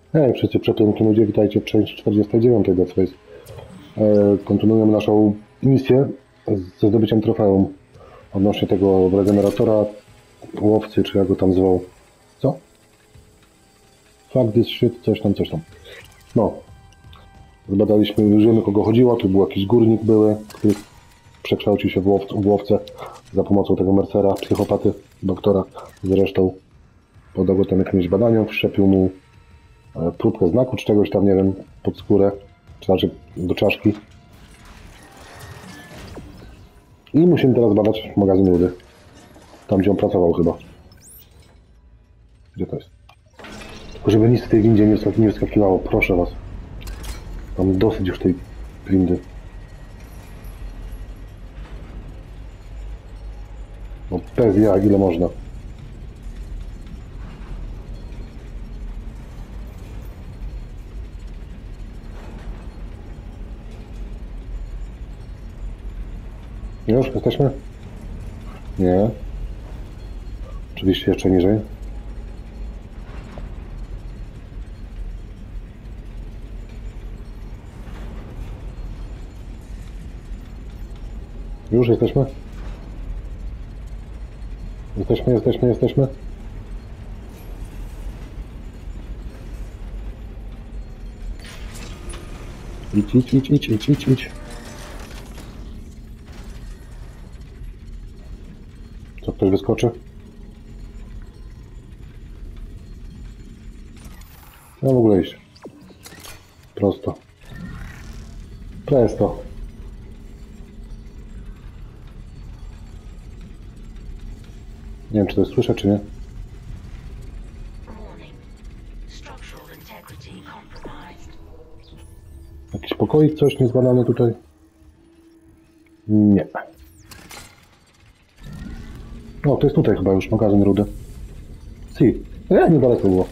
Hej, wszyscy przepiękni ludzie, witajcie w części 49 Dead Space. Kontynuujemy naszą misję ze zdobyciem trofeum odnośnie tego regeneratora, łowcy, czy jak go tam zwał. Co? Fuck this shit, coś tam, coś tam. No. Zbadaliśmy, już wiemy, kogo chodziło, tu był jakiś górnik który przekształcił się w łowcę za pomocą tego Mercera, psychopaty, doktora. Zresztą podał go tam jakimś badaniom, wszczepił mu próbkę znaku, czy czegoś tam, nie wiem, pod skórę, czy znaczy do czaszki. I musimy teraz badać magazyn rudy. Tam, gdzie on pracował chyba. Gdzie to jest? Tylko żeby nic w tej windzie nie wyskakiwało, proszę was. Mam dosyć już tej windy. No bez jak, ile można. Już jesteśmy? Nie. Oczywiście jeszcze niżej. Już jesteśmy? Jesteśmy. Idź. Co, ktoś wyskoczy? No w ogóle iść. Prosto. Presto. Nie wiem, czy to słyszę, czy nie. Jakiś pokoik, coś niezbadane tutaj? Nie. O, to jest tutaj chyba już magazyn rudy. Si. Nie, niedaleko było.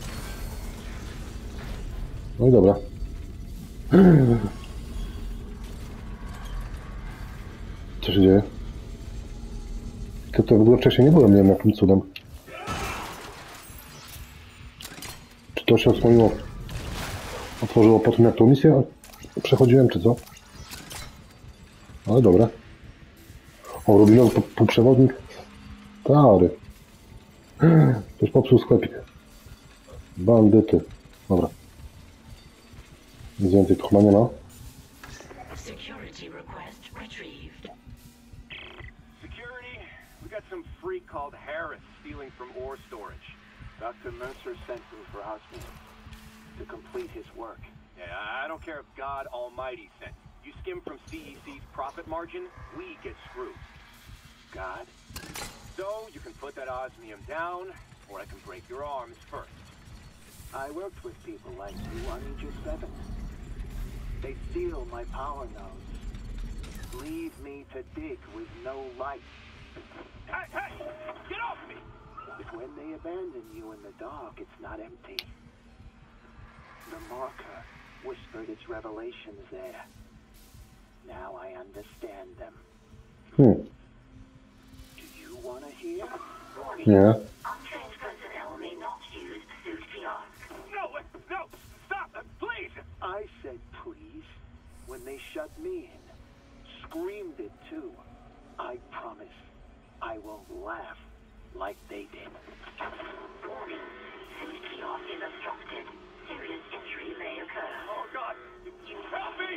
No i dobra. Co się dzieje? To w ogóle wcześniej nie byłem, nie wiem jakim cudem. Czy to się odsłoniło? Otworzyło po tym, jak tą misję przechodziłem, czy co? Ale dobra. O, rubinowy półprzewodnik. Stary. Ktoś popsuł sklepik. Bandyty. Dobra. Nic więcej tu chyba nie ma. Security request retrieved. Security, we got some freak called Harris stealing from ore storage. Dr. Mercer sent him for hospital to complete his work. Yeah, I don't care if God Almighty sent you. You skim from CEC's profit margin, we get screwed. God? So you can put that osmium down, or I can break your arms first. I worked with people like you on Aegis 7. They steal my power nodes. Leave me to dig with no light. Hey! Get off me! If when they abandon you in the dark, it's not empty. The marker whispered its revelations there. Now I understand them. Do you want to hear? Nie. Unchanged personnel may not use suit PR. No! Stop! Please! I said please when they shut me in. Screamed it too. I promise I won't laugh like they did. Warning. Suit PR is obstructed. Serious injury may occur. Oh God! Help me!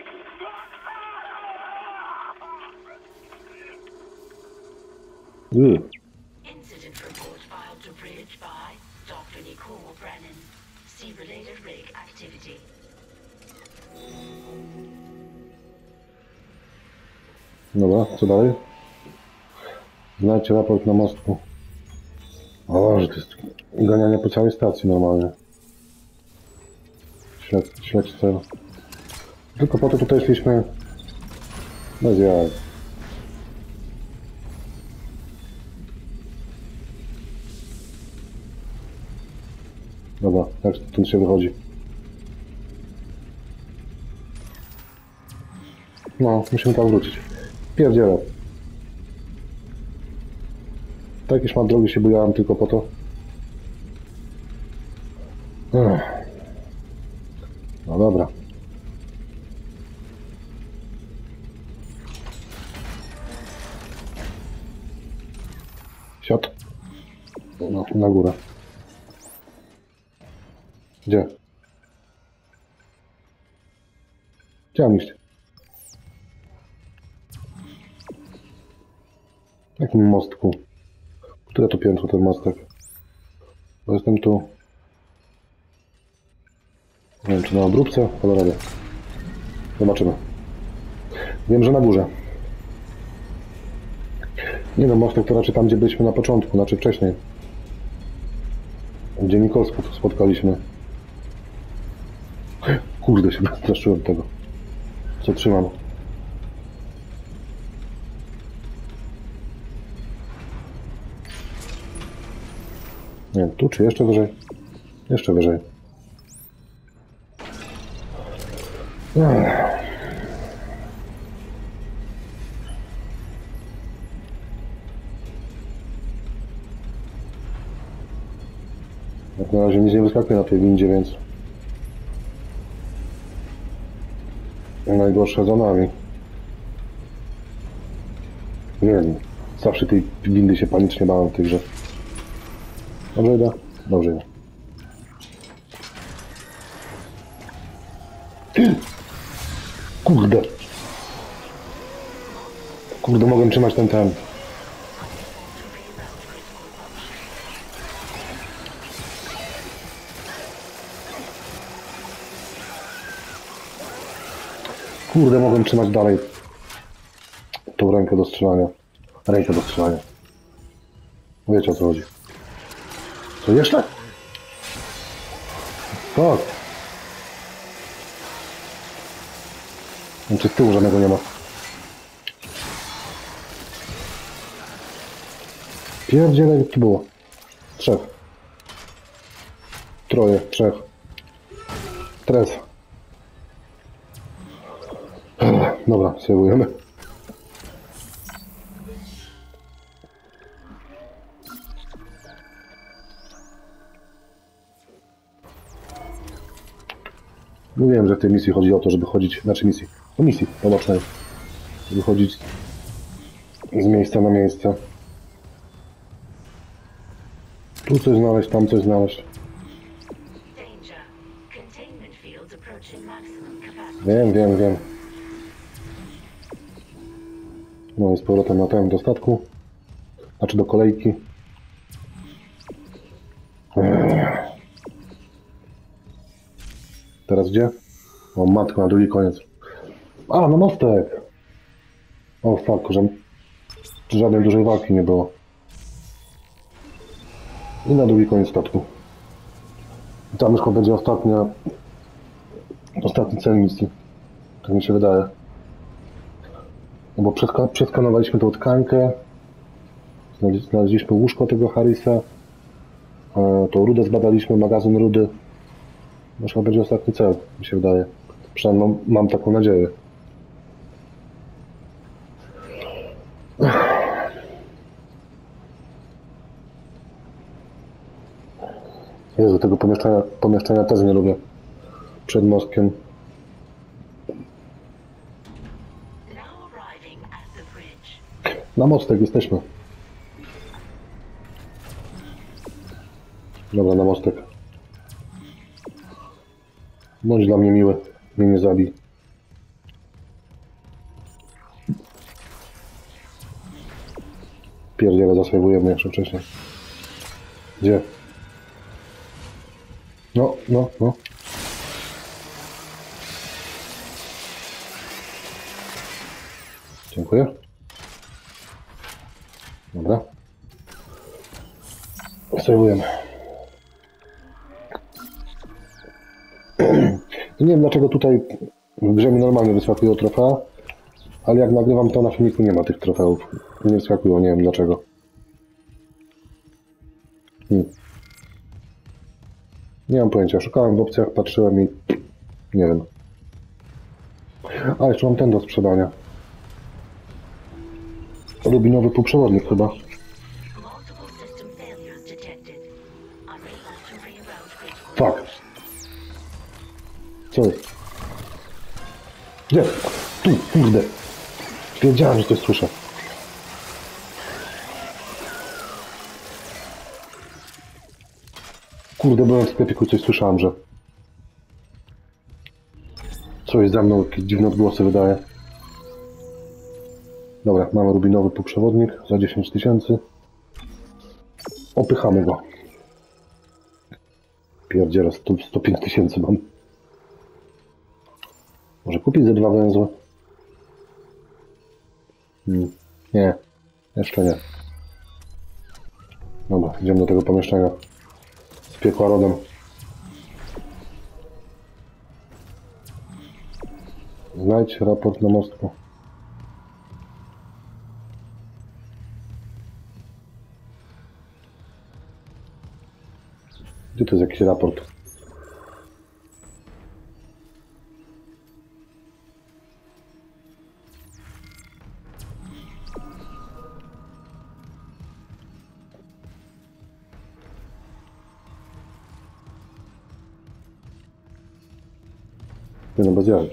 Incident report filed to Bridge by Dr. Nicole Brennan. See related rig activity. Dobra, co dalej? Znajdźcie raport na mostku. O, że to jest ganianie po całej stacji normalnie. Śledź cel. Tylko po to tutaj szliśmy. Bez jaj. Dobra, jak stąd się wychodzi? No, musimy tam wrócić. Pierdzielę. Takie szmat drogi się bujałem tylko po to. No dobra. Siad. No, na górę. Gdzie? Chciałem iść. W jakim mostku? Które to piętro ten mostek? Bo jestem tu. Nie wiem, czy na obróbce? Cholera. Zobaczymy. Wiem, że na górze. Nie no, mostek to raczej tam, gdzie byliśmy na początku, znaczy wcześniej. Gdzie Nicole spotkaliśmy. Kurde, się straszyłem tego. Co trzymam? Nie wiem, tu czy jeszcze wyżej? Jeszcze wyżej. Jak na razie nic nie wyskakuje na tej windzie, więc najgorsze za nami. Nie wiem, zawsze tej windy się panicznie bałem w tej grze. Dobrze idę? Dobrze idę. Kurde! Kurde, mogłem trzymać ten. Kurde, mogłem trzymać dalej tą rękę do strzelania. Rękę do strzelania. Wiecie, o co chodzi. Co jeszcze? Tak. Czy z tyłu żadnego nie ma? Pierdziele, jak tu było? 3. 3. Tres. Dobra, sejwujemy. Mówiłem, że w tej misji chodzi o to, żeby chodzić, misji pobocznej, żeby chodzić z miejsca na miejsce. Tu coś znaleźć, tam coś znaleźć. Danger. Containment fields approaching maximum capacity. Wiem. No i z powrotem na ten do statku. Znaczy do kolejki. Teraz gdzie? O matko, na drugi koniec. A, na mostek! O fuck, że żadnej dużej walki nie było. I na drugi koniec statku. I tam już chyba będzie ostatni cel misji. Tak mi się wydaje. No bo przeskanowaliśmy tą tkankę. Znaleźliśmy łóżko tego Harrisa. Tą rudę zbadaliśmy, magazyn rudy. Może chyba będzie ostatni cel, mi się wydaje. Przynajmniej mam taką nadzieję. Jezu, tego pomieszczenia też nie lubię. Przed mostkiem. Now arriving at the bridge. Na mostek jesteśmy. Dobra, na mostek. Bądź dla mnie miły. Mnie nie zabij. Pierdziele, zasejwujemy jeszcze wcześniej. Gdzie? No. Dziękuję. Dobra. Sejwujemy. Nie wiem, dlaczego tutaj w grze mi normalnie wyskakują trofea, ale jak nagrywam, to na filmiku nie ma tych trofeów. Nie wyskakują, nie wiem dlaczego. Nie mam pojęcia. Szukałem w opcjach, patrzyłem i nie wiem. A, jeszcze mam ten do sprzedania. Rubinowy półprzewodnik chyba. Multiple system failures detected. Unable to reroute critical. Fuck. Co jest? Gdzie? Tu, kurde. Wiedziałem, że coś słyszę. Kurde, byłem w sklepiku, coś słyszałem, że coś za mną, jakieś dziwne odgłosy wydaje. Dobra, mamy rubinowy półprzewodnik za 10 000. Opychamy go. Pierdziele, 105 000 mam. Może kupić ze 2 węzły? Nie, jeszcze nie. Dobra, idziemy do tego pomieszczenia z piekła rodem. Znajdź raport na mostku. Gdzie to jest jakiś raport? Nie no, bez jaj.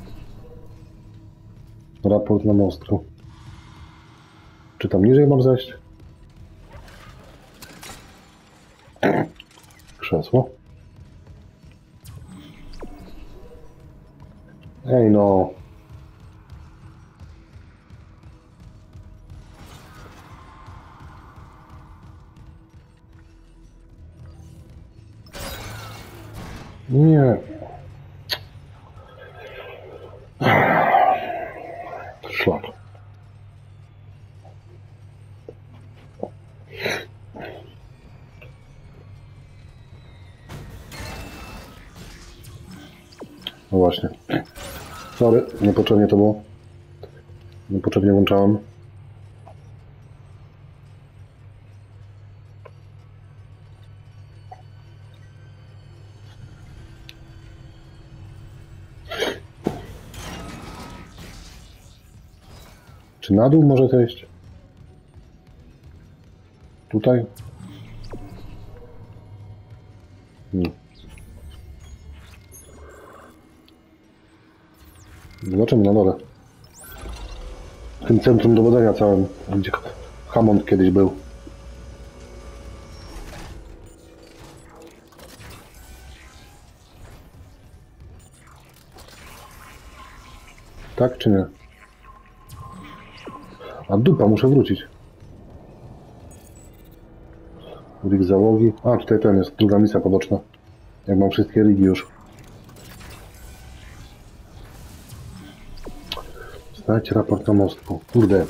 Raport na mostku. Czy tam niżej mam zejść? Krzesło. Ej no. Nie. Szlak. No właśnie. Sorry, niepotrzebnie to było. Niepotrzebnie włączałem. Czy na dół może zejść? Tutaj? Zobaczymy na dole. W tym centrum dowodzenia całym, gdzie Hammond kiedyś był. Tak czy nie? A dupa, muszę wrócić. Rig załogi. A, tutaj ten jest, druga misja poboczna. Jak mam wszystkie rigi już. Znajdź raport na mostku. Kurde.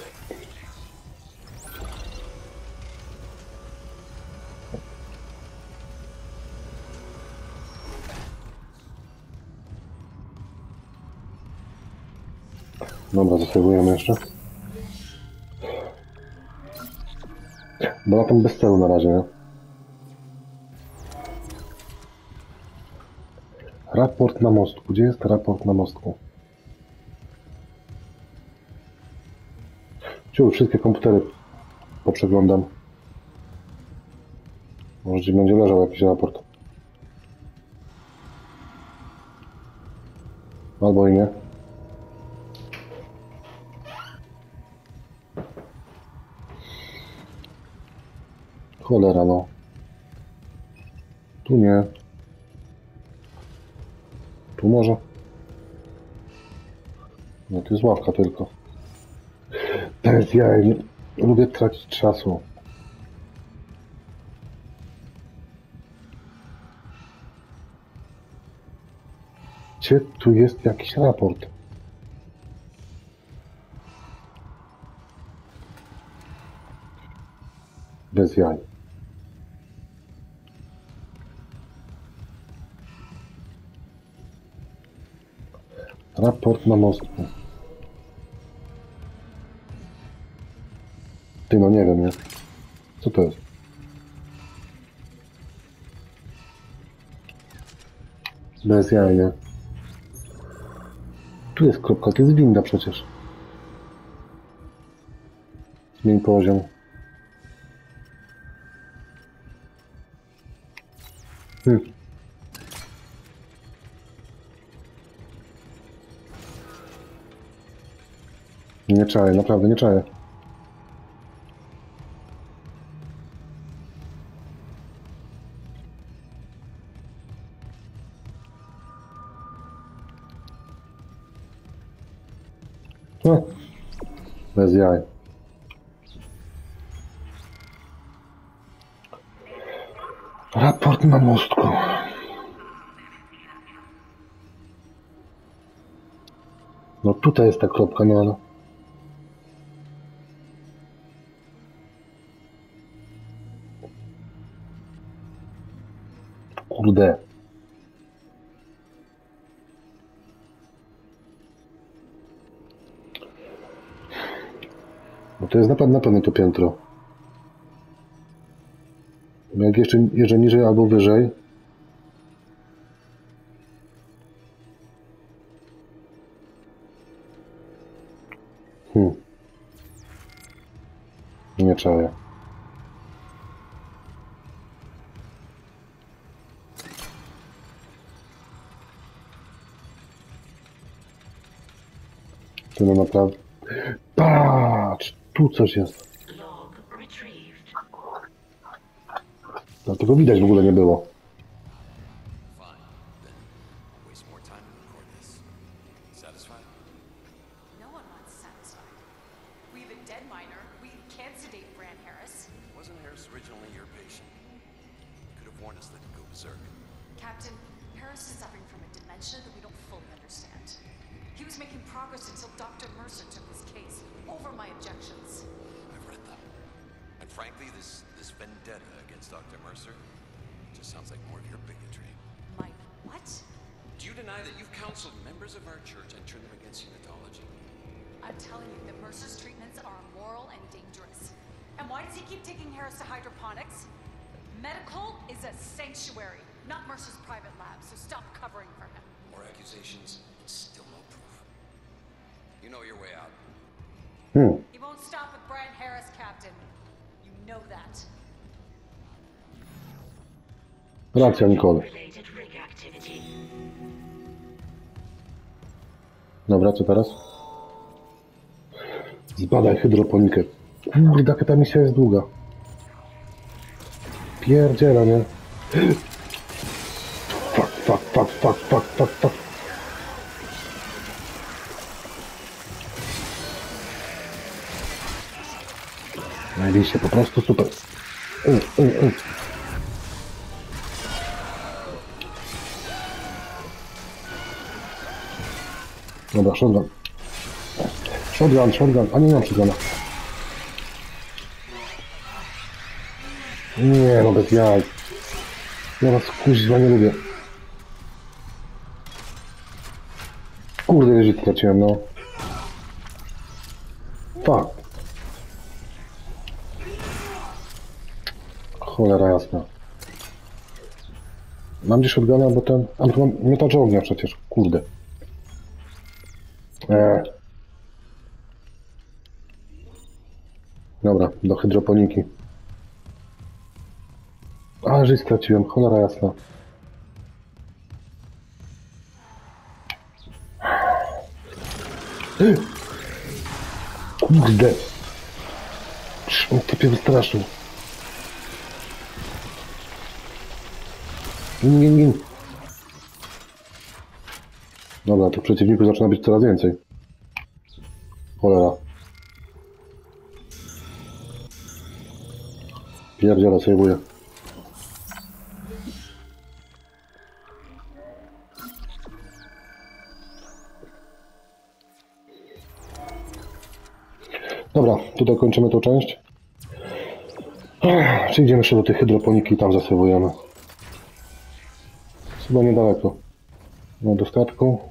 Dobra, zasejwujemy jeszcze. Bo na tym bez celu na razie, nie? Raport na mostku. Gdzie jest raport na mostku? Ciu, wszystkie komputery poprzeglądam. Może gdzie będzie leżał jakiś raport. Albo i nie. Cholera no. Tu nie. Tu może. No to jest ławka tylko. Bez jaj. Nie lubię tracić czasu. Gdzie tu jest jakiś raport? Bez jaj. Raport na mostku. Ty no nie wiem, nie? Co to jest? Bez jaj, nie? Tu jest kropka, to jest winda przecież. Zmień poziom. Nie czaję, naprawdę nie czaję. No, bez jaj. Raport na mostku. No tutaj jest ta kropka, no ale... Kurde. No to jest na pewno to piętro. Jak jeszcze niżej albo wyżej. Nie czaję. To no naprawdę... Patrz! Tu coś jest. Log retrieved. Dlatego widać w ogóle nie było. Fine. Then waste more time to record this. Satisfied? No one wants satisfied. We have a dead miner. We can't sedate Bran Harris. Wasn't Harris originally your patient? You could have warned us that he'd go berserk. Captain, Harris is suffering from a dementia that we don't fully understand. He was making progress until Dr. Mercer took his case over my objections. I've read them. And frankly, this vendetta against Dr. Mercer just sounds like more of your bigotry. My what? Do you deny that you've counseled members of our church and turned them against unitology? I'm telling you that Mercer's treatments are immoral and dangerous. And why does he keep taking Harris to hydroponics? Medical is a sanctuary, not Mercer's private lab, so stop covering for him. More accusations, still no proof. You know your way out. He won't stop with Bran Harris, Captain. You know that. Racja, Nicole. Related rig activity. Dobra, co teraz? Zbadaj hydroponikę. Kurde, jaka ta misja jest długa. Pierdziela, nie? Fuck. Najbliższe, po prostu super. Dobra, shotgun. A nie mam shotguna. Nie, no bez jaj. Ja was kuźwa nie lubię. Kurde, wieży straciłem, no. Fuck. Cholera jasna. Mam gdzieś shotguna, bo ten... A, tu mam miotacz ognia przecież, kurde. Dobra, do hydroponiki. A, żyć straciłem, cholera jasna. Kurde. On typie wystraszył. Gin. Dobra, tych przeciwników zaczyna być coraz więcej. Cholera. Pierdziele, sejwuję. Dobra, tutaj kończymy tą część. Czy idziemy jeszcze do tej hydroponiki i tam zasejwujemy. Chyba niedaleko. No, do statku.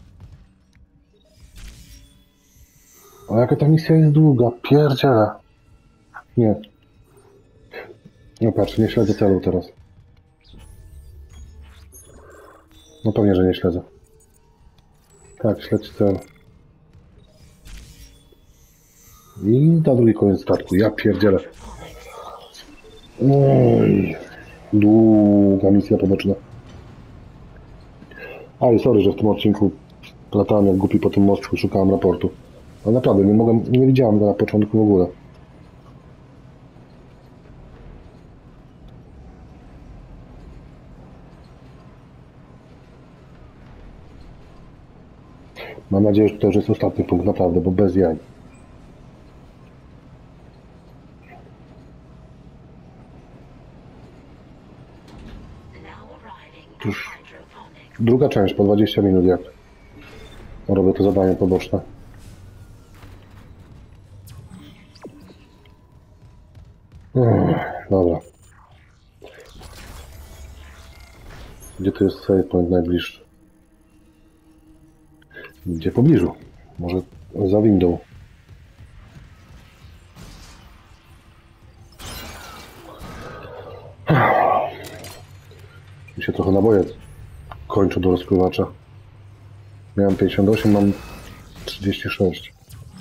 A jaka ta misja jest długa? Pierdziele. Nie. No patrz, nie śledzę celu teraz. No pewnie, że nie śledzę. Tak, śledź cel. I na drugi koniec statku. Ja pierdzielę. Oj. Długa misja poboczna. Aj, sorry, że w tym odcinku latałem jak głupi po tym mostku, szukałem raportu. Ale naprawdę, nie widziałem go na początku w ogóle. Mam nadzieję, że to już jest ostatni punkt, naprawdę, bo bez jaj. Now arriving at Cóż. hydroponics. Druga część, po 20 minut jak robię to zadanie poboczne. Dobra. Gdzie tu jest save point najbliższy? Gdzie pobliżu? Może za windą. Mi się trochę naboje kończę do rozpływacza. Miałem 58, mam 36.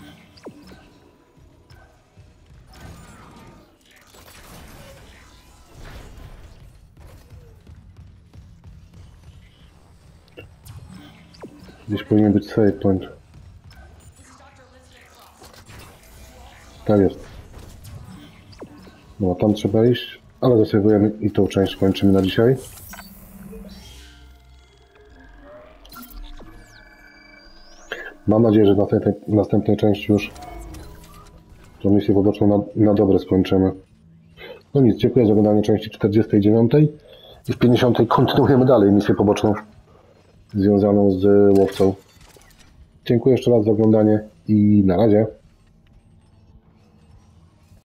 Gdzieś powinien być save point. Tak jest. No, tam trzeba iść, ale zasejwujemy i tą część kończymy na dzisiaj. Mam nadzieję, że w następnej części już tą misję poboczną na dobre skończymy. No nic, dziękuję za oglądanie części 49 i w 50 kontynuujemy dalej misję poboczną związaną z łowcą. Dziękuję jeszcze raz za oglądanie i na razie.